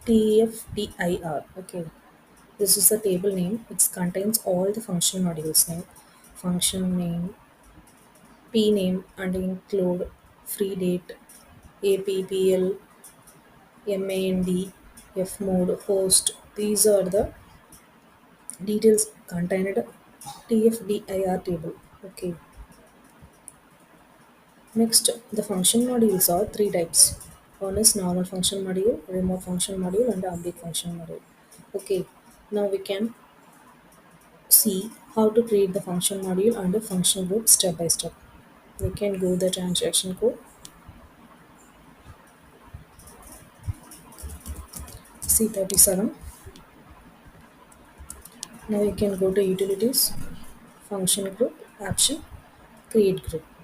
TFDIR. Okay, this is the table name. It contains all the function modules name, function name, P name, and include free date, APPL, MAND, Fmode, host. These are the details contained TFDIR table. Okay. Next, the function modules are three types. One is normal function module, remote function module, and update function module. Okay. Now we can see how to create the function module and the function group step by step. We can go the transaction code C37. Now we can go to utilities, function group, action, create group.